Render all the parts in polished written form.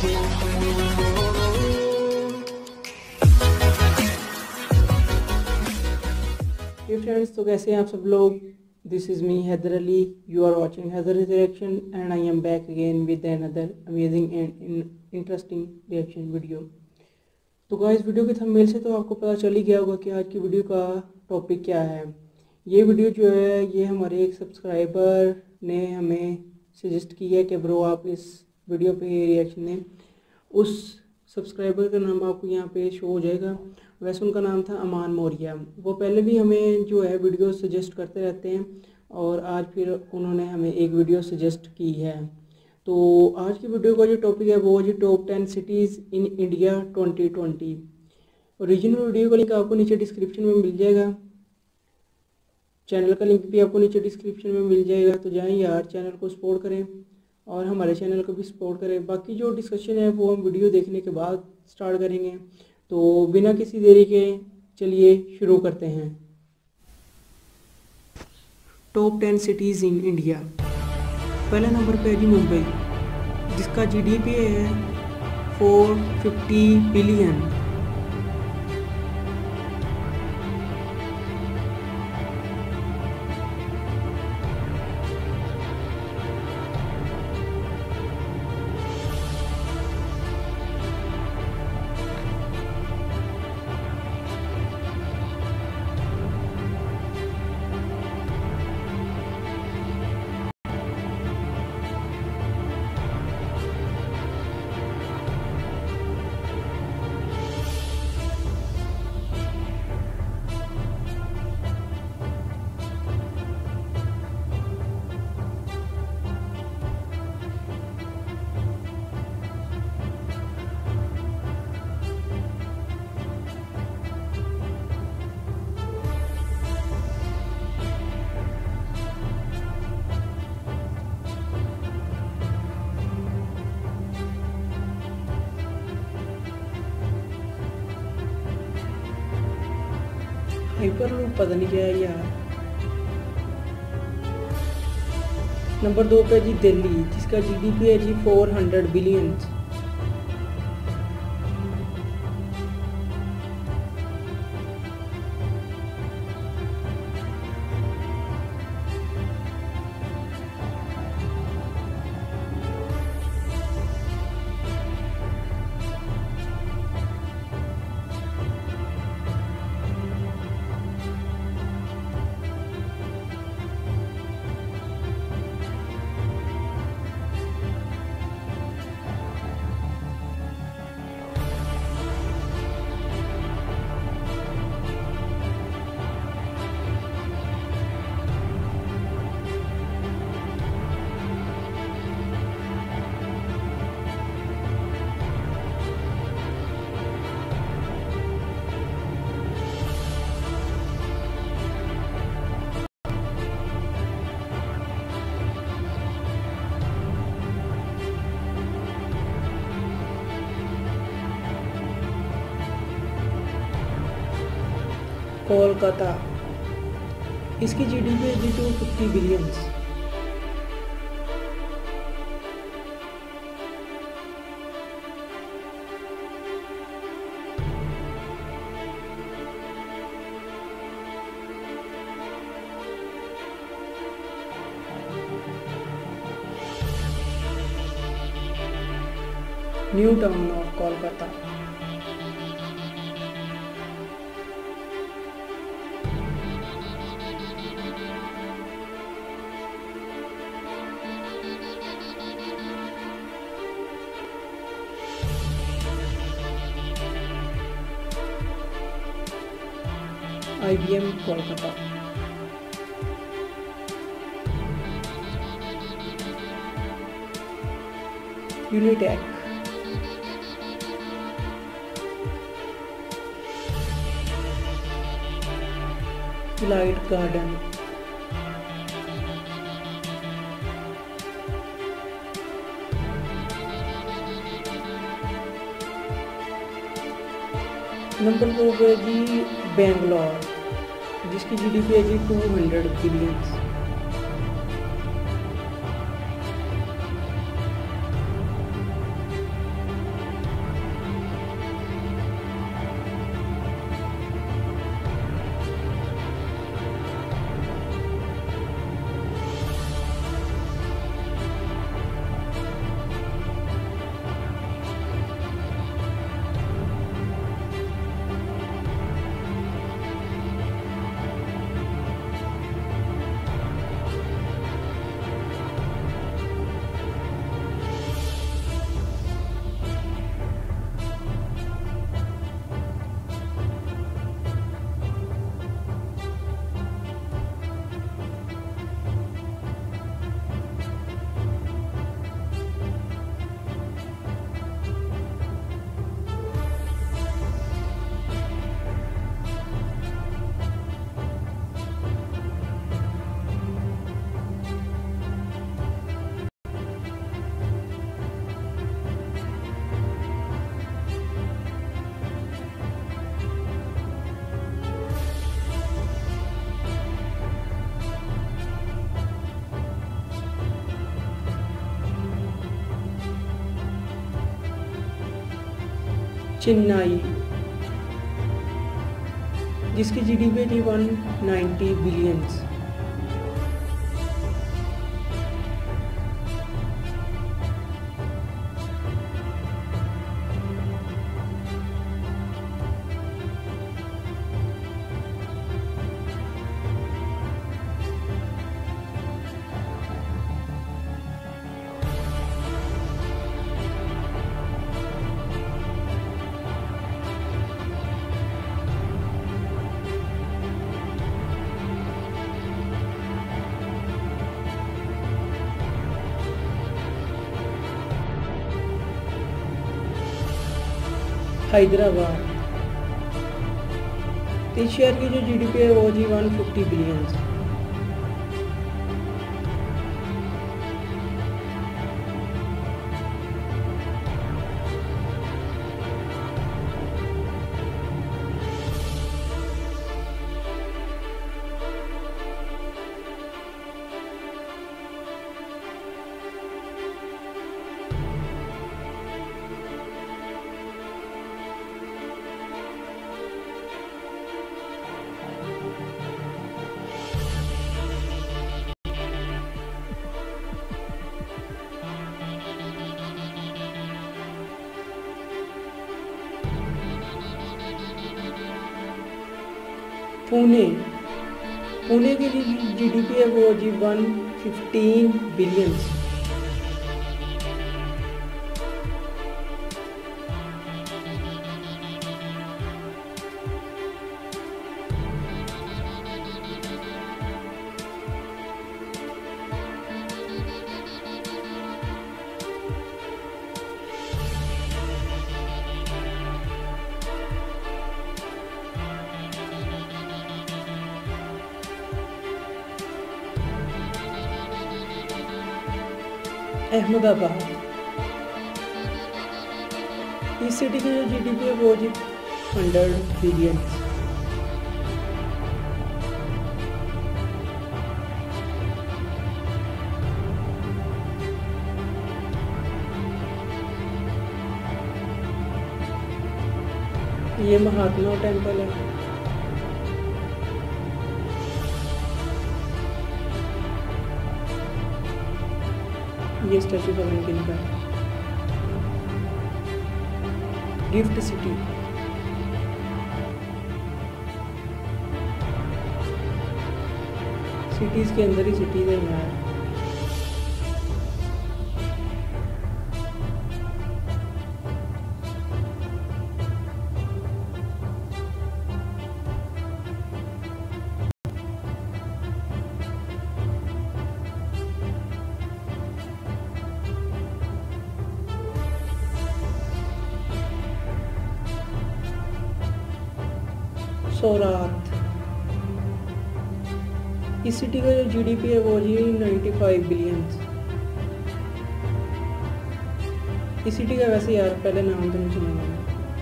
हे friends, तो कैसे हैं आप सब लोग। This is me Haider Ali, you are watching Haider reaction and I am back again with another amazing and interesting reaction video. तो गाइस, वीडियो के थंबनेल से तो आपको पता चल ही गया होगा कि आज की वीडियो का टॉपिक क्या है। ये वीडियो जो है ये हमारे एक सब्सक्राइबर ने हमें सजेस्ट की है कि ब्रो आप इस वीडियो पे रिएक्शन दें। उस सब्सक्राइबर का नाम आपको यहाँ पे शो हो जाएगा। वैसे उनका नाम था अमान मौर्या। वो पहले भी हमें जो है वीडियो सजेस्ट करते रहते हैं और आज फिर उन्होंने हमें एक वीडियो सजेस्ट की है। तो आज की वीडियो का जो टॉपिक है वो है जी top 10 cities in India 2020। Original video का लिंक आपको नीचे डिस्क्रिप्शन में मिल जाएगा। चैनल का लिंक भी आपको नीचे डिस्क्रिप्शन में मिल जाएगा। तो जाएँ यार, चैनल को सपोर्ट करें और हमारे चैनल को भी सपोर्ट करें। बाकी जो डिस्कशन है वो हम वीडियो देखने के बाद स्टार्ट करेंगे। तो बिना किसी देरी के चलिए शुरू करते हैं। Top 10 cities in India. पहले नंबर पे है जी मुंबई, जिसका जीडीपी है 450 बिलियन। हाइपरलूप पता नहीं क्या है यार। नंबर 2 पे जी दिल्ली, जिसका जीडीपी है जी 400 बिलियन। कोलकाता, इसकी जीडीपी है जी 250 billion. New Town of Kolkata. IBM Kolkata. Unitech, light garden, number 2 पे जी बेंगलोर, जिसकी जीडीपी है जी 200 बिलियन। चेन्नई, जिसकी जीडीपी थी 190 बिलियंस। हैदराबाद, इस शहर की जो जीडीपी है वो जी 150 बिलियंस। पुणे, पुणे की जो जीडीपी है वो जी 115 बिलियंस। अहमदाबाद, इस सिटी की जो जीडीपी है वो जी 100 बिलियन। ये महात्मा टेम्पल है। ये स्टैचू का लिंकिन का है। गिफ्ट सिटी, सिटीज के अंदर ही सिटीज है यार। सौराठ, इस सिटी का जो जीडीपी है वो जी 95 बिलियन। इस सिटी का वैसे यार पहले नाम तो नहीं सुना मैंने।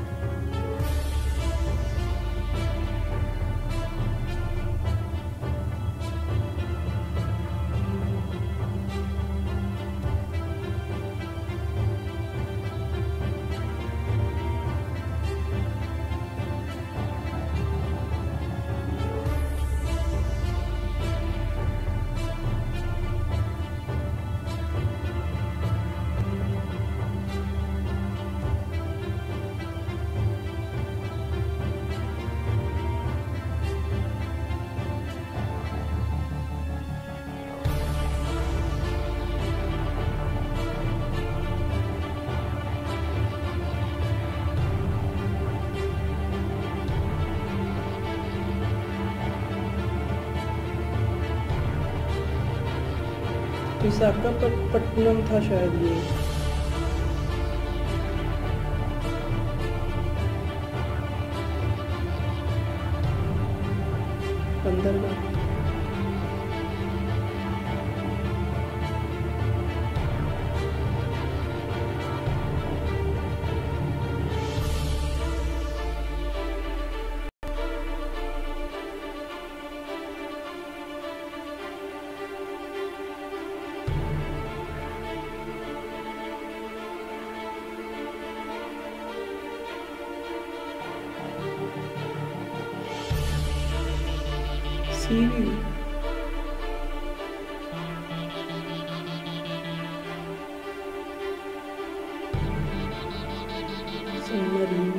विशाखापट्टनम था शायद ये। बंदरगाह, सीवी सबमरीन,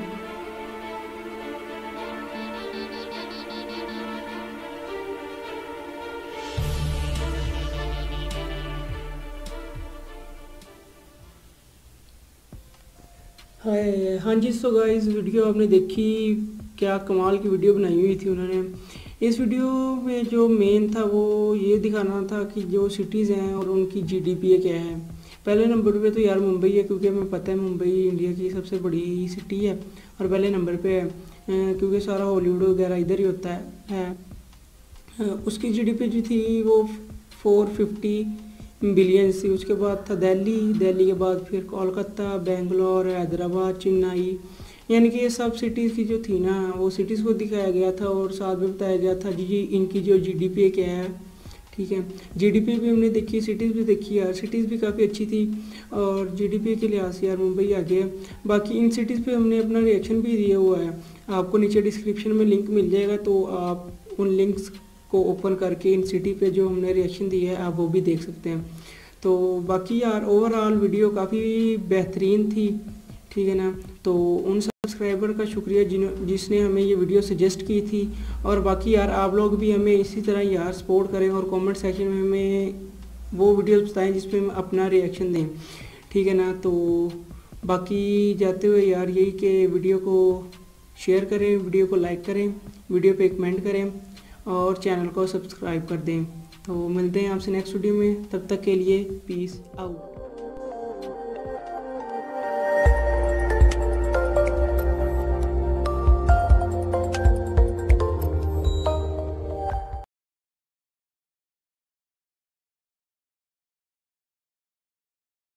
हाय। हाँ जी, सो गाइस वीडियो आपने देखी, क्या कमाल की वीडियो बनाई हुई थी उन्होंने। इस वीडियो में जो मेन था वो ये दिखाना था कि जो सिटीज़ हैं और उनकी जीडीपी क्या है। पहले नंबर पे तो यार मुंबई है, क्योंकि हमें पता है मुंबई इंडिया की सबसे बड़ी सिटी है और पहले नंबर पे है, क्योंकि सारा हॉलीवुड वगैरह इधर ही होता है। उसकी जीडीपी जो थी वो 450 बिलियन थी। उसके बाद था दिल्ली के बाद फिर कोलकाता, बेंगलोर, हैदराबाद, चेन्नई, यानी कि ये सब सिटीज़ की जो थी ना वो सिटीज़ को दिखाया गया था और साथ में बताया गया था जी इनकी जो जीडीपी क्या है। ठीक है, जीडीपी भी हमने देखी, सिटीज़ भी देखी यार, सिटीज़ भी काफ़ी अच्छी थी और जीडीपी के लिहाज से यार मुंबई आगे है। बाकी इन सिटीज़ पे हमने अपना रिएक्शन भी दिया हुआ है, आपको नीचे डिस्क्रिप्शन में लिंक मिल जाएगा, तो आप उन लिंक्स को ओपन करके इन सिटी पे जो हमने रिएक्शन दिया है आप वो भी देख सकते हैं। तो बाकी यार ओवरऑल वीडियो काफ़ी बेहतरीन थी, ठीक है ना। तो उन सब्सक्राइबर का शुक्रिया जिसने हमें ये वीडियो सजेस्ट की थी। और बाकी यार आप लोग भी हमें इसी तरह यार सपोर्ट करें और कमेंट सेक्शन में हमें वो वीडियोस बताएं जिसमें हम अपना रिएक्शन दें, ठीक है ना। तो बाकी जाते हुए यार यही कि वीडियो को शेयर करें, वीडियो को लाइक करें, वीडियो पे कमेंट करें और चैनल को सब्सक्राइब कर दें। तो मिलते हैं आपसे नेक्स्ट वीडियो में, तब तक के लिए पीस आउट।